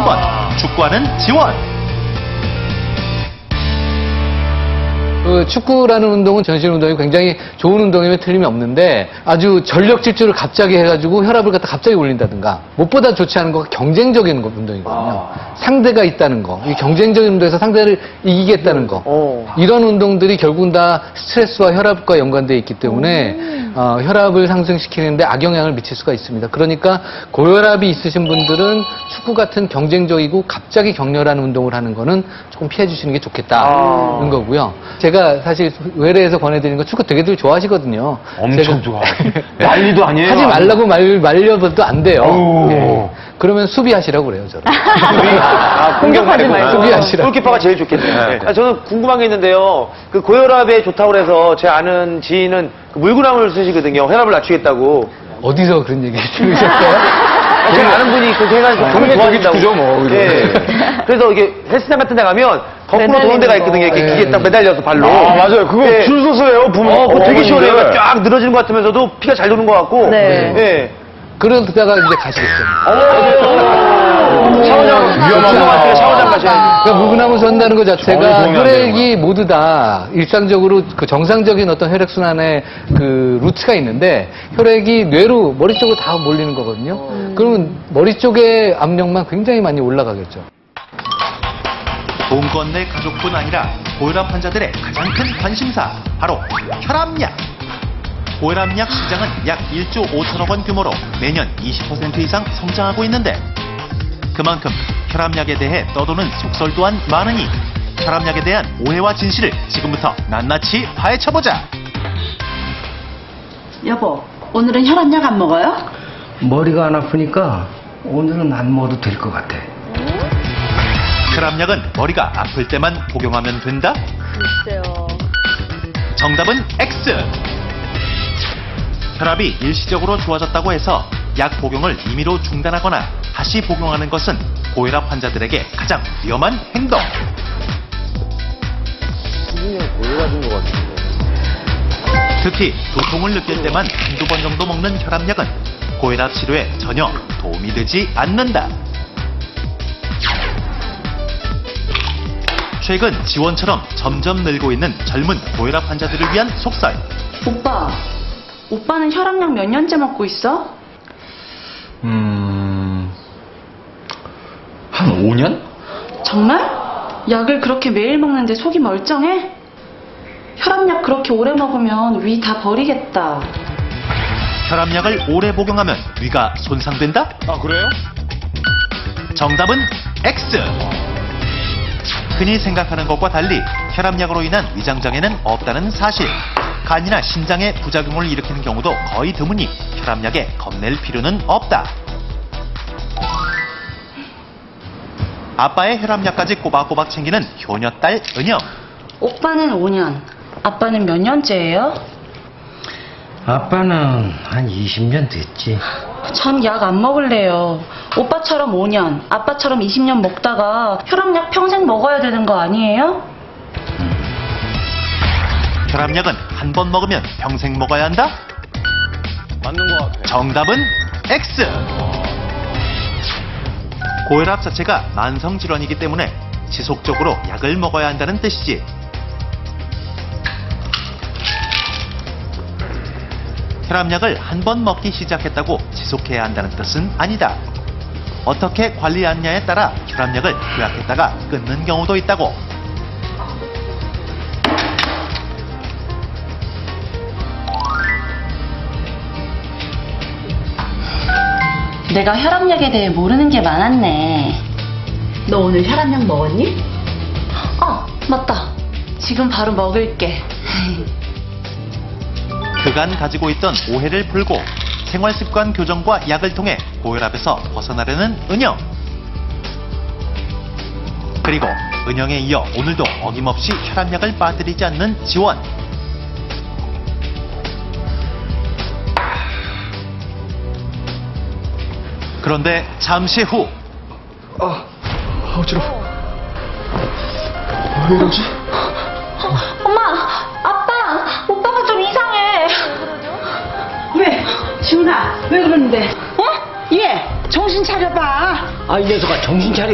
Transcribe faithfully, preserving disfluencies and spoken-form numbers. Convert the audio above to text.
번 축구하는 지원. 그 축구라는 운동은 전신 운동이 굉장히 좋은 운동이면 틀림이 없는데 아주 전력 질주를 갑자기 해가지고 혈압을 갖다 갑자기 올린다든가 무엇보다 좋지 않은 거가 경쟁적인 운동이거든요. 아. 상대가 있다는 거, 이 경쟁적인 운동에서 상대를 이기겠다는 거 오. 이런 운동들이 결국은 다 스트레스와 혈압과 연관되어 있기 때문에 어, 혈압을 상승시키는데 악영향을 미칠 수가 있습니다. 그러니까 고혈압이 있으신 분들은 축구 같은 경쟁적이고 갑자기 격렬한 운동을 하는 거는 조금 피해 주시는 게 좋겠다는 아. 거고요. 제가 사실 외래에서 권해드리는 거 축구 되게들 좋아하시거든요. 엄청 좋아. 난리도 아니에요. 하지 말라고 말, 말려도 안 돼요. 네. 그러면 수비하시라고 그래요, 저는. 아, 공격하지 말고. 수비하시라고. 골키퍼가 제일 좋겠네요. 네. 아, 저는 궁금한 게 있는데요. 그 고혈압에 좋다고 해서 제 아는 지인은 그 물구나무를 쓰시거든요. 혈압을 낮추겠다고. 어디서 그런 얘기 들으셨어요? 제가 아는 분이 그렇게 해가지고 너무 좋아진다고. 그죠, 뭐. 네. 그래서 이게 헬스장 같은 데 가면 거꾸로 도는 데가 있거든요. 이렇게 네. 기계에 딱 매달려서 발로. 아, 맞아요. 그거 네. 줄 서서 해요, 보면. 어, 그거 되게 시원해요. 네. 쫙 늘어지는 것 같으면서도 피가 잘 도는 것 같고. 네. 네. 그러다가 이제 가시겠죠. 샤워장, 위험한 것 같아요. 샤워장 가셔야 그러니까 물구나무 선다는 것 자체가 정이 혈액이 모두 다 일상적으로 그 정상적인 어떤 혈액순환의 그 루트가 있는데 혈액이 뇌로 머리 쪽으로 다 몰리는 거거든요. 음. 그러면 머리 쪽의 압력만 굉장히 많이 올라가겠죠. 본건 내 가족뿐 아니라 고혈압 환자들의 가장 큰 관심사 바로 혈압약. 고혈압약 시장은 약 일조 오천억 원 규모로 매년 이십 퍼센트 이상 성장하고 있는데 그만큼 혈압약에 대해 떠도는 속설 또한 많으니 혈압약에 대한 오해와 진실을 지금부터 낱낱이 파헤쳐보자. 여보, 오늘은 혈압약 안 먹어요? 머리가 안 아프니까 오늘은 안 먹어도 될 것 같아. 혈압약은 머리가 아플 때만 복용하면 된다? 글쎄요. 정답은 X. 혈압이 일시적으로 좋아졌다고 해서 약 복용을 임의로 중단하거나 다시 복용하는 것은 고혈압 환자들에게 가장 위험한 행동. 고혈압인 것 같은데. 특히 두통을 느낄 때만 한두 번 정도 먹는 혈압약은 고혈압 치료에 전혀 도움이 되지 않는다. 최근 지원처럼 점점 늘고 있는 젊은 고혈압 환자들을 위한 속설. 오빠, 오빠는 혈압약 몇 년째 먹고 있어? 음... 한 오 년? 정말? 약을 그렇게 매일 먹는데 속이 멀쩡해? 혈압약 그렇게 오래 먹으면 위 다 버리겠다. 혈압약을 오래 복용하면 위가 손상된다? 아, 그래요? 정답은 X. 흔히 생각하는 것과 달리 혈압약으로 인한 위장장애는 없다는 사실. 간이나 심장에 부작용을 일으키는 경우도 거의 드무니 혈압약에 겁낼 필요는 없다. 아빠의 혈압약까지 꼬박꼬박 챙기는 효녀딸 은영. 오빠는 오 년, 아빠는 몇 년째예요? 아빠는 한 이십 년 됐지. 전 약 안 먹을래요. 오빠처럼 오 년, 아빠처럼 이십 년 먹다가 혈압약 평생 먹어야 되는 거 아니에요? 혈압약은 한 번 먹으면 평생 먹어야 한다? 맞는 것 같아요. 정답은 X. 고혈압 자체가 만성질환이기 때문에 지속적으로 약을 먹어야 한다는 뜻이지. 혈압약을 한 번 먹기 시작했다고 지속해야 한다는 뜻은 아니다. 어떻게 관리하느냐에 따라 혈압약을 요약했다가 끊는 경우도 있다고. 내가 혈압약에 대해 모르는 게 많았네. 너 오늘 혈압약 먹었니? 어, 맞다. 지금 바로 먹을게. 그간 가지고 있던 오해를 풀고 생활습관 교정과 약을 통해 고혈압에서 벗어나려는 은영. 그리고 은영에 이어 오늘도 어김없이 혈압약을 빠뜨리지 않는 지원. 그런데 잠시 후. 아, 어지러워. 왜 이러지? 엄마, 아빠, 오빠가 좀 이상해. 왜? 지훈아, 왜 그러는데? 어? 얘, 정신 차려봐. 아, 이 녀석아 정신 차려.